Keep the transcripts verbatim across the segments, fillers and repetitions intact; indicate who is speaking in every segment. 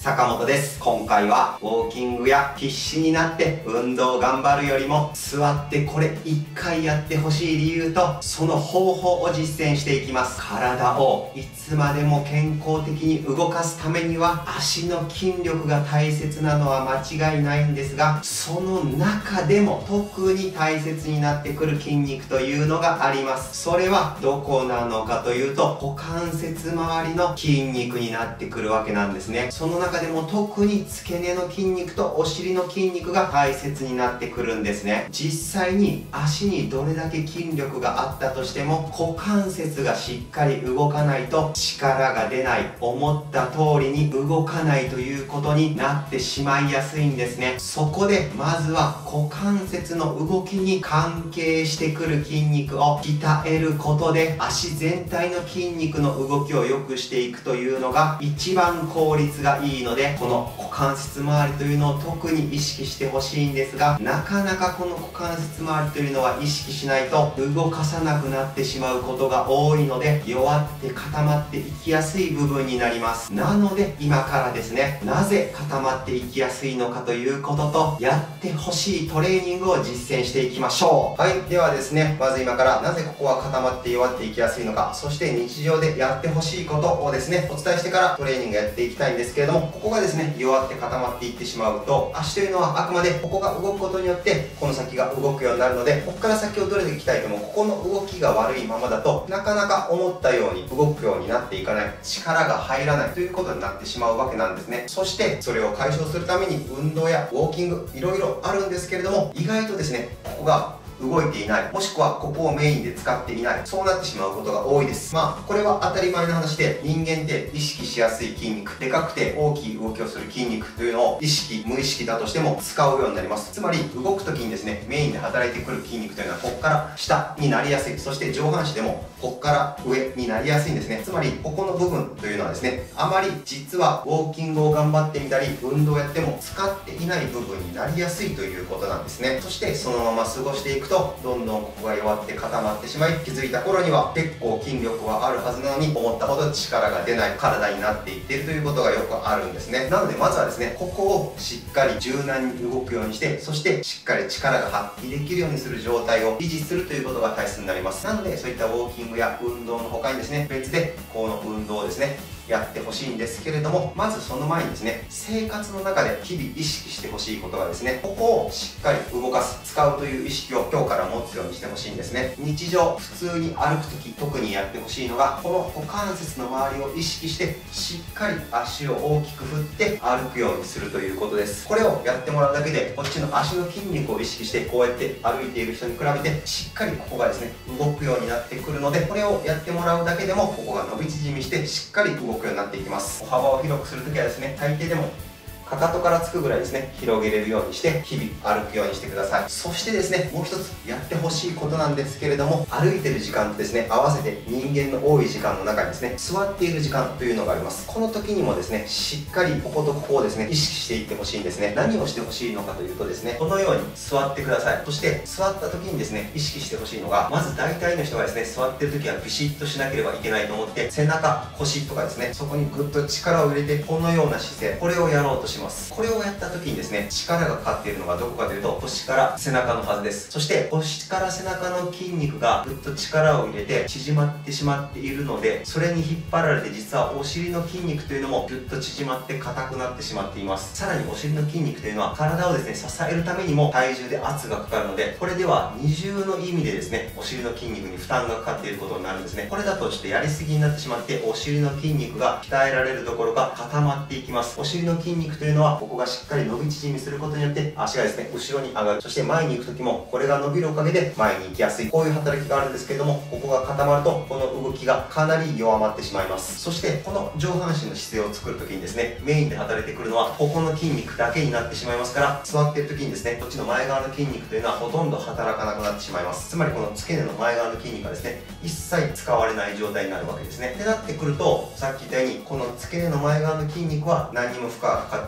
Speaker 1: 坂本です。今回はウォーキングや必死になって運動頑張るよりも座ってこれいっかいやってほしい理由とその方法を実践していきます。体をいつまでも健康的に動かすためには足の筋力が大切なのは間違いないんですが、その中でも特に大切になってくる筋肉というのがあります。それはどこなのかというと股関節周りの筋肉になってくるわけなんですね。その中でも特に付け根の筋肉とお尻の筋肉が大切になってくるんですね。実際に足にどれだけ筋力があったとしても股関節がしっかり動かないと力が出ない、思った通りに動かないということになってしまいやすいんですね。そこでまずは股関節の動きに関係してくる筋肉を鍛えることで足全体の筋肉の動きを良くしていくというのが一番効率がいいので、この股関節周りというのを特に意識してほしいんですが、なかなかこの股関節周りというのは意識しないと動かさなくなってしまうことが多いので、弱って固まっていきやすい部分になります。なので今からですね、なぜ固まっていきやすいのかということとやってほしいトレーニングを実践していきましょう。はい、ではですね、まず今からなぜここは固まって弱っていきやすいのか、そして日常でやってほしいことをですねお伝えしてからトレーニングやっていきたいんですけれども、ここがですね弱って固まっていってしまうと、足というのはあくまでここが動くことによってこの先が動くようになるので、ここから先をどれだけ鍛えてもここの動きが悪いままだとなかなか思ったように動くようになっていかない、力が入らないということになってしまうわけなんですね。そしてそれを解消するために運動やウォーキングいろいろあるんですけれども、意外とですねここが動いていない、もしくはここをメインで使っていない、そうなってしまうことが多いです。まあこれは当たり前の話で、人間って意識しやすい筋肉、でかくて大きい動きをする筋肉というのを意識無意識だとしても使うようになります。つまり動く時にですねメインで働いてくる筋肉というのはここから下になりやすい、そして上半身でもここから上になりやすいんですね。つまりここの部分というのはですね、あまり実はウォーキングを頑張ってみたり運動をやっても使っていない部分になりやすいということなんですね。そしてそのまま過ごしていくとどんどんここが弱って固まってしまい、気づいた頃には結構筋力はあるはずなのに思ったほど力が出ない体になっていっているということがよくあるんですね。なのでまずはですねここをしっかり柔軟に動くようにして、そしてしっかり力が発揮できるようにする状態を維持するということが大切になります。なのでそういったウォーキングや運動の他にですね別でこの運動をですねやってほしいんですけれども、まずその前にですね生活の中で日々意識してほしいことがですね、ここをしっかり動かす、使うという意識を今日から持つようにしてほしいんですね。日常普通に歩く時特にやってほしいのが、この股関節の周りを意識してしっかり足を大きく振って歩くようにするということです。これをやってもらうだけでこっちの足の筋肉を意識してこうやって歩いている人に比べてしっかりここがですね動くようになってくるので、これをやってもらうだけでもここが伸び縮みしてしっかり動くようになっていきます。歩幅を広くするときはですね、大抵でもかかとからつくぐらいですね広げれるようにして日々歩くようにしてください。そしてですねもう一つやってほしいことなんですけれども、歩いてる時間とですね合わせて人間の多い時間の中にですね座っている時間というのがあります。この時にもですねしっかりこことここをですね意識していってほしいんですね。何をしてほしいのかというとですね、このように座ってください。そして座った時にですね意識してほしいのが、まず大体の人がですね座ってる時はビシッとしなければいけないと思って背中腰とかですねそこにぐっと力を入れてこのような姿勢、これをやろうとします。これをやった時にですね力がかかっているのがどこかというと腰から背中のはずです。そして腰から背中の筋肉がぐっと力を入れて縮まってしまっているので、それに引っ張られて実はお尻の筋肉というのもぐっと縮まって硬くなってしまっています。さらにお尻の筋肉というのは体をですね支えるためにも体重で圧がかかるので、これでは二重の意味でですねお尻の筋肉に負担がかかっていることになるんですね。これだとちょっとやりすぎになってしまってお尻の筋肉が鍛えられるどころか固まっていきます。お尻の筋肉というのはここがしっかり伸び縮みすることによって足がですね後ろに上がる、そして前に行く時もこれが伸びるおかげで前に行きやすい、こういう働きがあるんですけれども、ここが固まるとこの動きがかなり弱まってしまいます。そしてこの上半身の姿勢を作る時にですねメインで働いてくるのはここの筋肉だけになってしまいますから、座っている時にですねこっちの前側の筋肉というのはほとんど働かなくなってしまいます。つまりこの付け根の前側の筋肉がですね一切使われない状態になるわけですね。ってなってくると、さっき言ったようにこの付け根の前側の筋肉は何にも負荷がかかって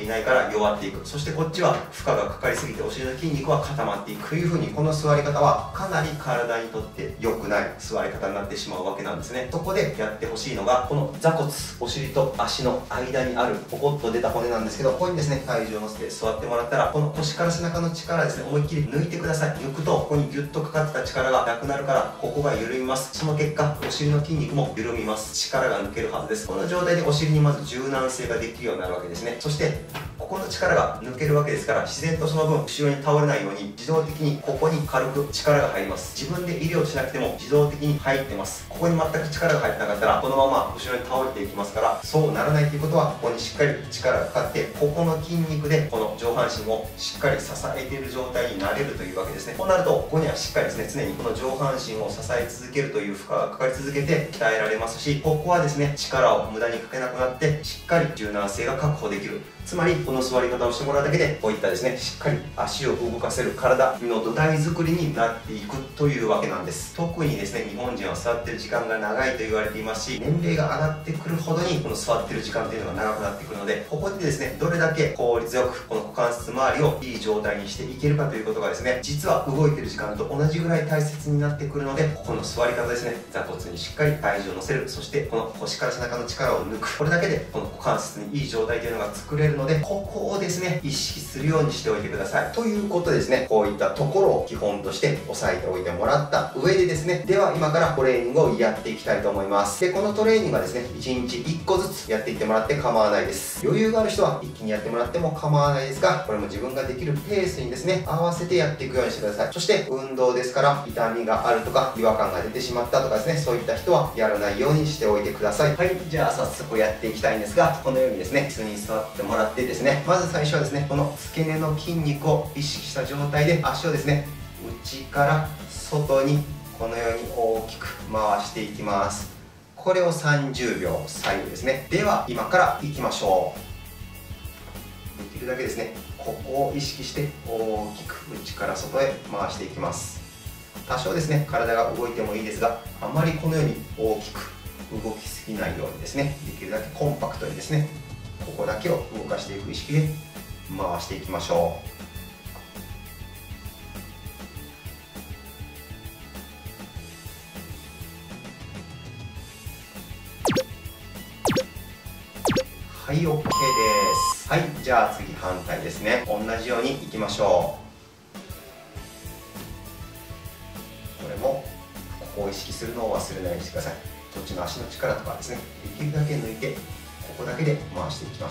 Speaker 1: っていないから弱っていく。そしてこっちは負荷がかかりすぎてお尻の筋肉は固まっていくという風に、この座り方はかなり体にとって良くない座り方になってしまうわけなんですね。そこでやってほしいのが、この座骨、お尻と足の間にあるポコッと出た骨なんですけど、ここにですね体重を乗せて座ってもらったら、この腰から背中の力ですね、思いっきり抜いてください。抜くとここにギュッとかかってた力がなくなるから、ここが緩みます。その結果お尻の筋肉も緩みます。力が抜けるはずです。この状態でお尻にまず柔軟性ができるようになるわけですね。そしてここの力が抜けるわけですから、自然とその分後ろに倒れないように自動的にここに軽く力が入ります。自分で入れようとしなくても自動的に入ってます。ここに全く力が入ってなかったらこのまま後ろに倒れていきますから、そうならないということは、ここにしっかり力がかかって、ここの筋肉でこの上半身をしっかり支えている状態になれるというわけですね。こうなるとここにはしっかりですね、常にこの上半身を支え続けるという負荷がかかり続けて鍛えられますし、ここはですね力を無駄にかけなくなってしっかり柔軟性が確保できる。つまりこの座り方をしてもらうだけで、こういったですねしっかり足を動かせる体の土台作りになっていくというわけなんです。特にですね日本人は座ってる時間が長いと言われていますし、年齢が上がってくるほどにこの座ってる時間っていうのが長くなってくるので、ここでですねどれだけ効率よくこの股関節周りをいい状態にしていけるかということがですね、実は動いてる時間と同じぐらい大切になってくるので、ここの座り方ですね、座骨にしっかり体重を乗せる、そしてこの腰から背中の力を抜く、これだけでこの股関節にいい状態というのが作れるので、ここをですね意識するようにしておいてください。ということでですね、こういったところを基本として押さえておいてもらった上でですね、では今からトレーニングをやっていきたいと思います。でこのトレーニングはですねいちにちいっこずつやっていってもらって構わないです。余裕がある人は一気にやってもらっても構わないですが、これも自分ができるペースにですね合わせてやっていくようにしてください。そして運動ですから痛みがあるとか違和感が出てしまったとかですね、そういった人はやらないようにしておいてください。はい、じゃあ早速やっていきたいんですが、このようにですね椅子に座ってもらってですね、まず最初はですねこの付け根の筋肉を意識した状態で足をですね内から外にこのように大きく回していきます。これをさんじゅうびょう左右ですね。では今からいきましょう。できるだけですねここを意識して大きく内から外へ回していきます。多少ですね体が動いてもいいですが、あまりこのように大きく動きすぎないようにですね、できるだけコンパクトにですねここだけを動かしていく意識で回していきましょう。はい、 OK です。はい、じゃあ次反対ですね、同じようにいきましょう。これもここを意識するのを忘れないようにしてください。こっちの足の力とかですね、できるだけ抜いてここだけで回していきます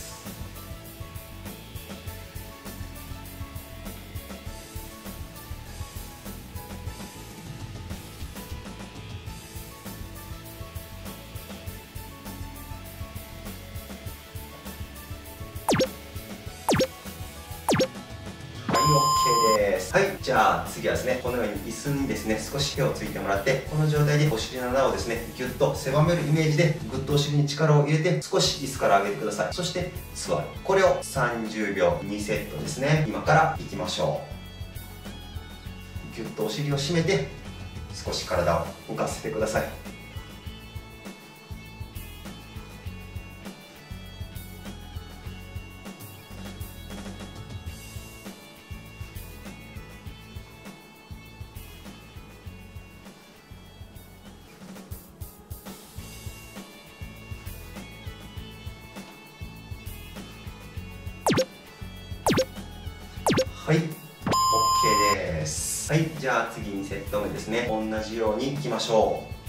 Speaker 1: 。OK です。はい、じゃあ次はですねこのように椅子にですね少し手をついてもらって、この状態でお尻の穴をですねギュッと狭めるイメージでぐっとお尻に力を入れて少し椅子から上げてください。そして座る。これをさんじゅうびょうにセットですね。今からいきましょう。ギュッとお尻を締めて少し体を浮かせてください。はい、 OK です。はい、じゃあ次にセット目ですね、同じようにいきましょう。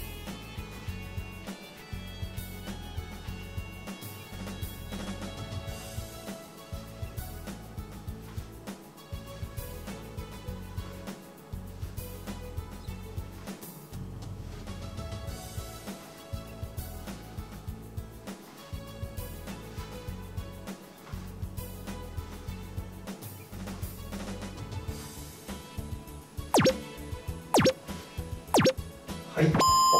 Speaker 1: はい、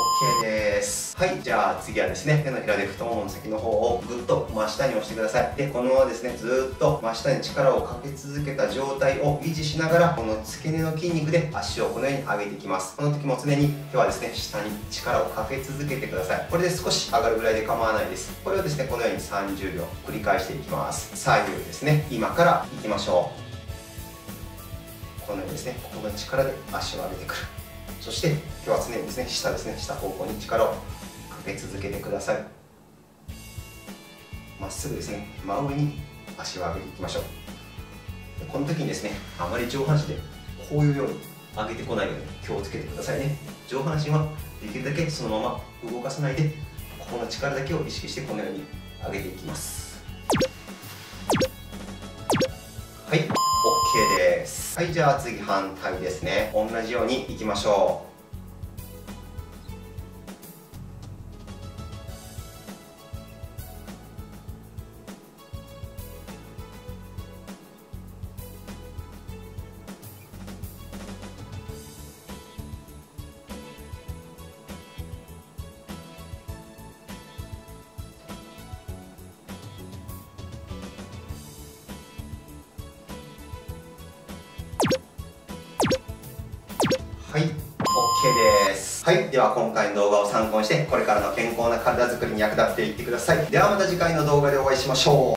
Speaker 1: はい、じゃあ次はですね、手のひらで太ももの先の方をぐっと真下に押してください。で、このままですね、ずーっと真下に力をかけ続けた状態を維持しながら、この付け根の筋肉で足をこのように上げていきます。この時も常に手はですね、下に力をかけ続けてください。これで少し上がるぐらいで構わないです。これをですね、このようにさんじゅうびょう繰り返していきます。左右ですね、今からいきましょう。このようにですね、ここの力で足を上げてくる。そして今日は常にですね、下ですね、下方向に力をかけ続けてください。まっすぐですね、真上に足を上げていきましょう。この時にですね、あまり上半身でこういうように上げてこないように気をつけてくださいね。上半身はできるだけそのまま動かさないで、ここの力だけを意識してこのように上げていきます。はい、 オーケー です。はい、じゃあ次反対ですね。同じようにいきましょう。はい、オーケー です。はい、では今回の動画を参考にして、これからの健康な体づくりに役立てていってください。ではまた次回の動画でお会いしましょう。